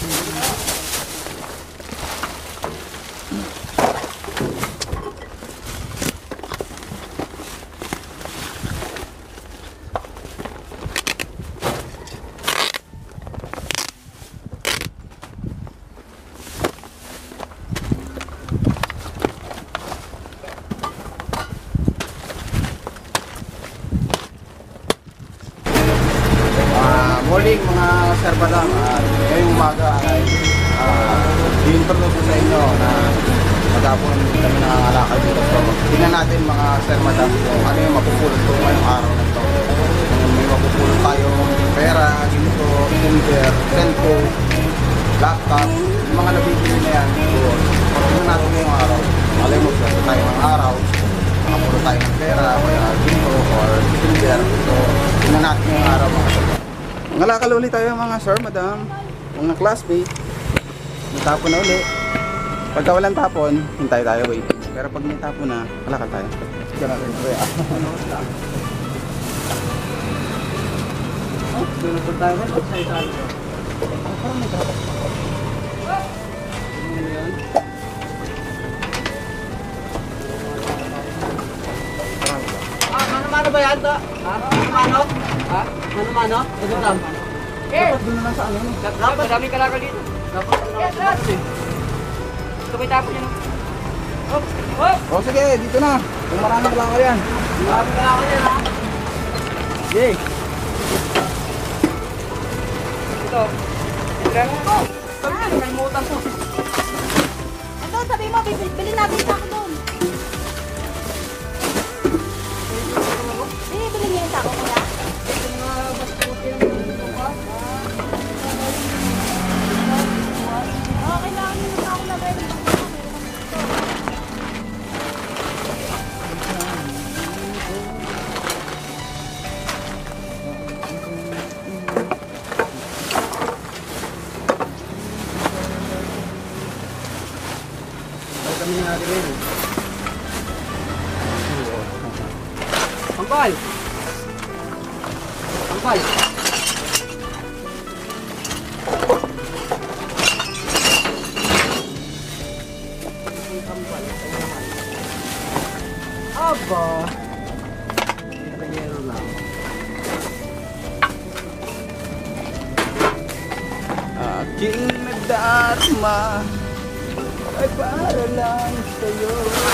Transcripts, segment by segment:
Morning mga Sir Madam, ngayong umaga ay i-introduce sa inyo na magapon kami nangangalakal dito. So tingnan natin mga Sir Madam kung ano yung mapupulot ko ngayong araw na ito. May mapupulot tayo pera, ginto, computer, cellphone, laptop, yung mga nabibili na yan. So tingnan natin ngayong araw. Malay mo sa tayo ng araw, makapulot tayo ng pera, kaya ginto or computer. So tingnan natin ngayong araw mga Sir. Ngalakal ulit tayo mga Sir Madam, mga classmate. May tapon na uli. Pagka walang tapon, hintay tayo, wait. Pero pag may tapon na, ngalakal tayo. Sige natin. Sunod po tayo rin. Sa'yo tayo. Parang may tapon. Ano yan? Mano-mano ba yan to? Mano-mano? Ha? Mano-mano? Ito dam. Dapat doon na lang sa ano. Dapat madaming kalakal dito. Dapat dapat eh. Ito may tapon yan. Hop! Hop! O sige, dito na. Kung maraming kalakal yan. Maraming kalakal yan ha. Okay. Ito. Ito. Sabi ka, nakalimutan to. Ito, sabi mo, bibili natin sa ako doon. Bili niya yung sako ko na. Kailangan nyo na ako na ba yung Kami na natin rin. Angkol! Angkol! Aba! Pinagayero lang. Aking nagdarma ay para lang sa'yo.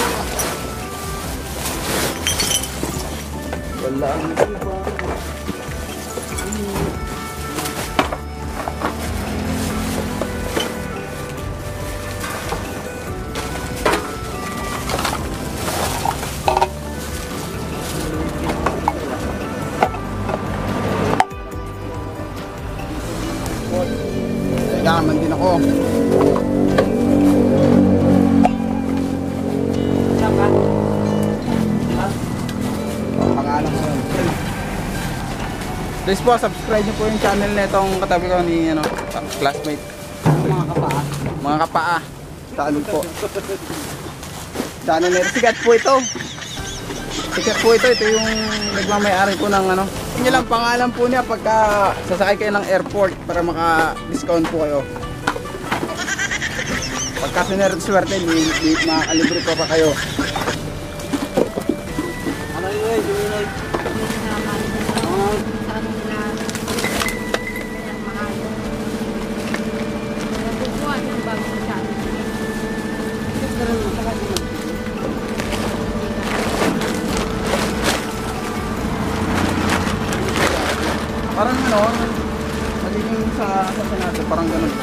Walang iba. Kailangan din ako. Pangalan ko. Please po, subscribe niyo po yung channel na itong katabi ko ni classmate. Mga kapaa. Mga kapaa. Talog po. Channel nito. Sikat po ito. Sikat po ito. Ito yung nagmamayari po ng ano. Yun lang pangalan po niya pagka sasakay kayo ng airport para maka-discount po kayo. Pagka swerte, makakalibre pa kayo. Ano yun? Parang ano, magiging sa Senado, parang ganun.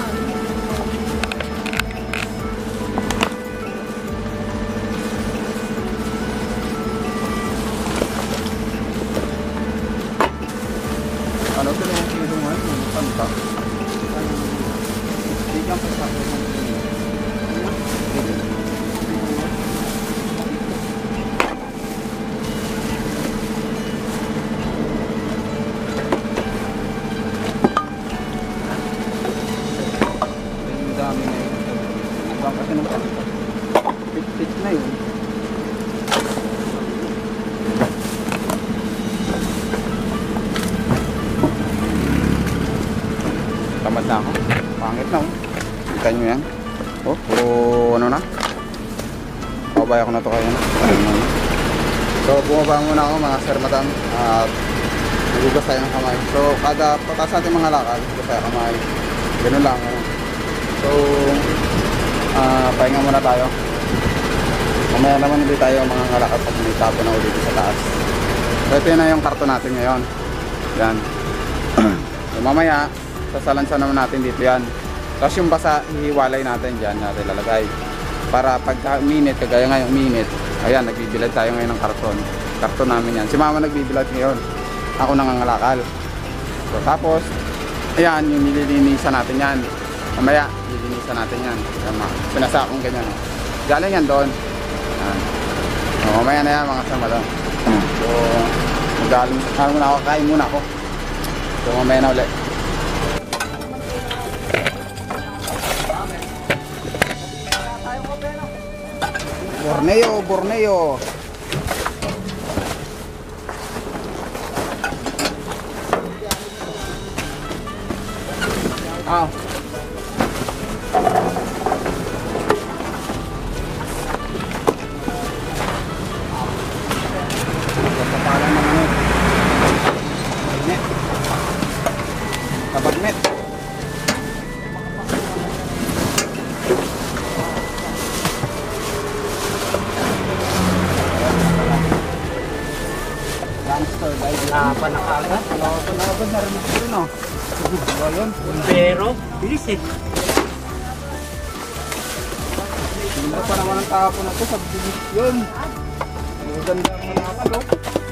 Ano ito yung kilo ngayon? Panta? Hindi kang pasabi ng dami na yun. Ibang kasi naman. Pit-pit na yun. Tamad na ako. Pangit na oh. Kita nyo yan. Oh, puro ano na. Pabaya ko na to kayo na. So bumaba muna ako mga sir madam. At nagugas tayo ng kamay. So kada patas natin mga lakad, nagugas tayo kamay. Ganun lang. Ano. So pahinga muna tayo. Mamaya naman ulit tayo mga ngalakad pag may tapo na ulit sa taas. So ito na yung karton natin ngayon. Yan. So mamaya sasalansan naman natin dito yan. Tapos yung basa hihiwalay natin dyan natin lalagay. Para pag minute, kagaya ngayong minute, ayan nagbibilad tayo ngayon ng karton. Karton namin yan. Si mama nagbibilad ngayon. Ako nangangalakal. So tapos ayan yung nililinisan natin yan. Mamaya nililinisan natin yan. Sinasakong ganyan. Galing yan doon. Ayan. So mamaya na yan mga samalo. So magaling muna ako. Kain muna ako. So mamaya na ulit. Borneo, Borneo. Ah. Kapalan ng ano. Net. Kabagnet. Panakaga. Panakagad na rin ito no. Ayun. Pero, bilis eh. Hindi pa naman ang tapo na ito sa bilis yun. Ang ganda ang malakad oh.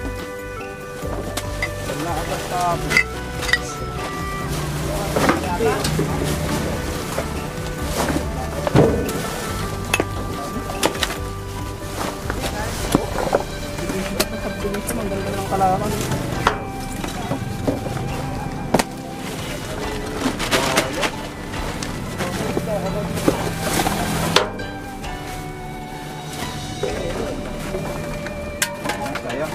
Ganda agad tapo. Ang ganda ng kalaman. Tayo.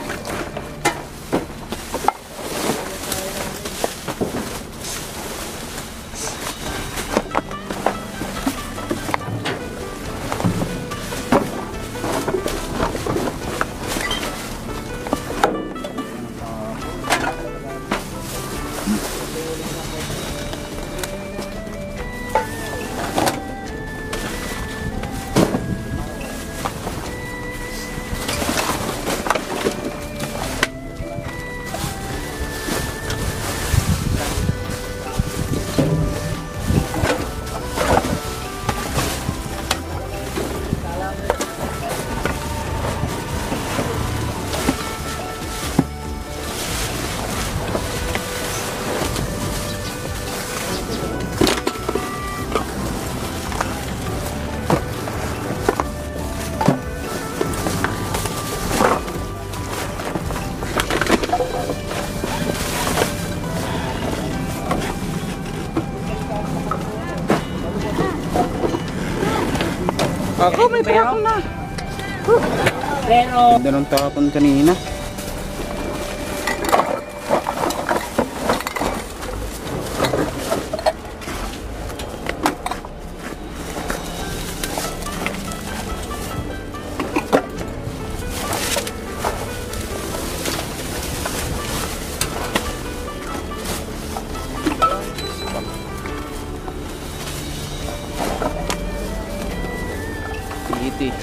Ako, may pera na. Pero, Ganda ng tapon kanina. Iti.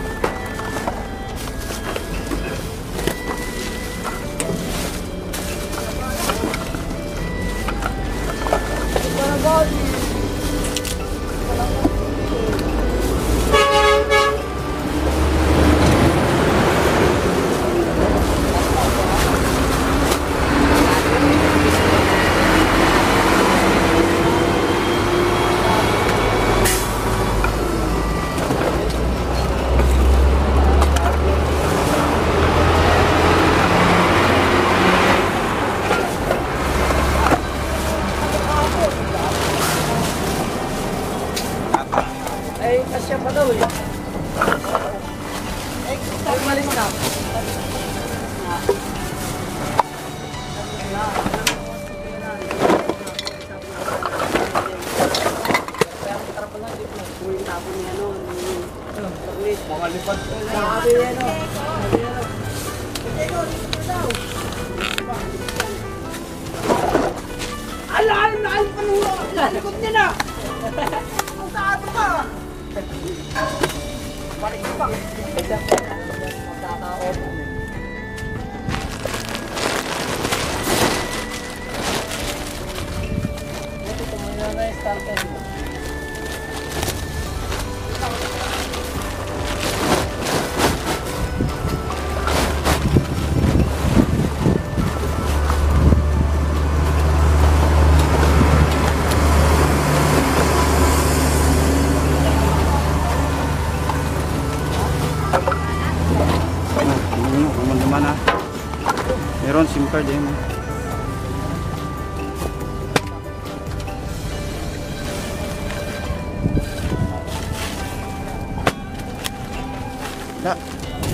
ay, kasya pa daw eh. Ay, malis na. Mga lipad ko na. Sabi yan o. Alam na alam ka nung lalikod niya na. Ang saan ka? Balik pa. Magkakaon. Ito tumuna na yung starter mo. Naman ha. Meron SIM card eh mo. Da.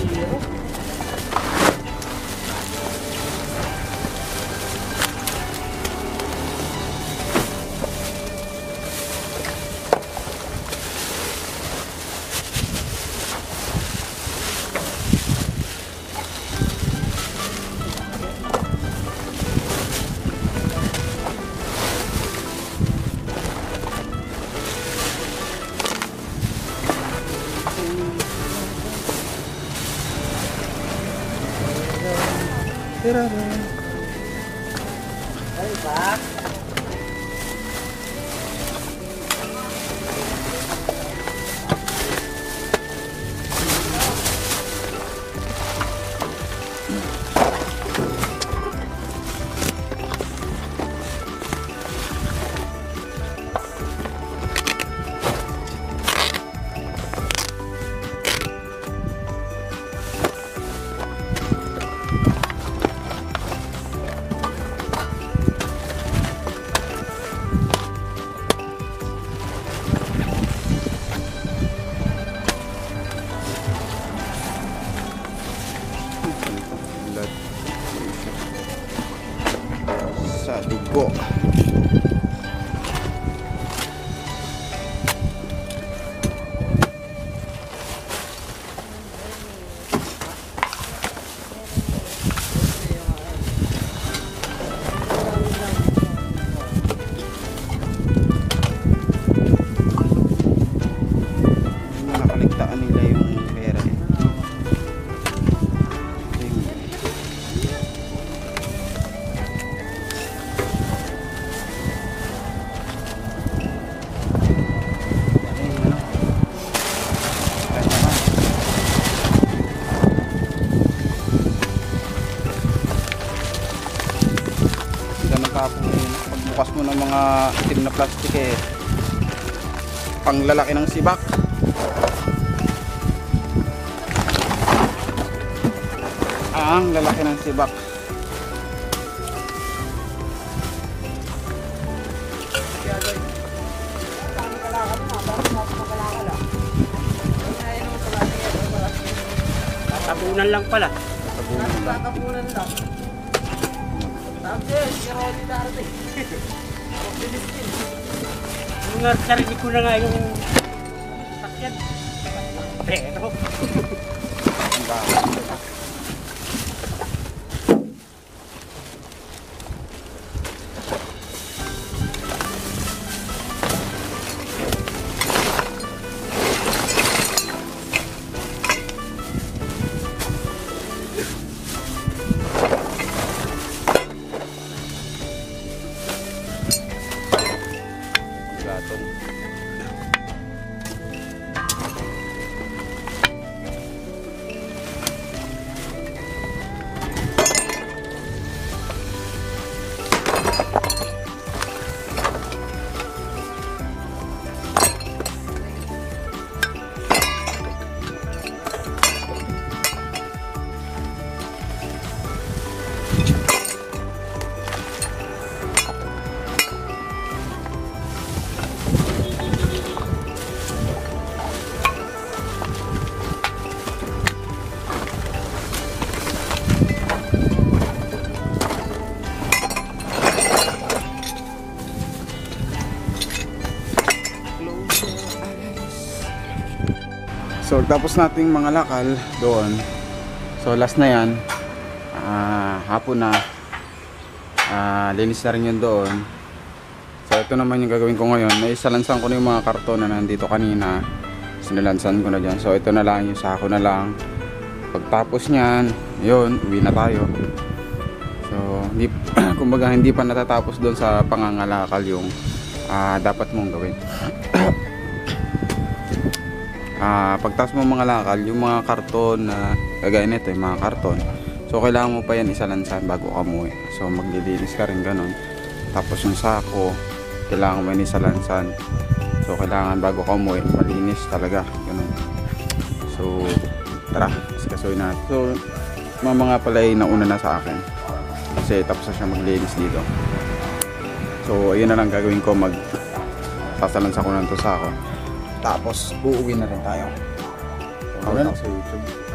Ay ba? Sa dugo. Nakaligtaan nila yung pera eh. Pagbukas mo ng mga itim na plastic eh, panglalaki ng sibak. Ang lalaki ng sibak. Tabunan lang pala. Tabunan lang. Tabunan lang. Tapos, pero di darating. Nung narinig ko na nga yung sakyan. Pero, Ang bakit. Gatong. So tapos nating mga lakal doon. So last na yan. Hapon na. Linis na rin yun doon. So ito naman yung gagawin ko ngayon. Naisalansan ko na yung mga karton na nandito kanina. Sinalansan ko na dyan. So ito na lang, yung sako na lang. Pagtapos nyan, yun, uwi na tayo. So hindi, kumbaga hindi pa natatapos doon sa pangangalakal yung dapat mong gawin. Pagtas mo mga lakal, yung mga karton na kagaya nito, yung mga karton, so kailangan mo pa yan isalansan bago ka umuwi. So maglilinis ka rin ganun. Tapos yung sako, kailangan mo yan isalansan. So kailangan bago ka umuwi, malinis talaga ganun. So tara, iskasuin natin. So mga pala ay nauna na sa akin kasi tapos na siya maglinis dito. So ayun na lang gagawin ko, sasalansan ko na ito sako. Tapos uuwi na rin tayo. Sa YouTube.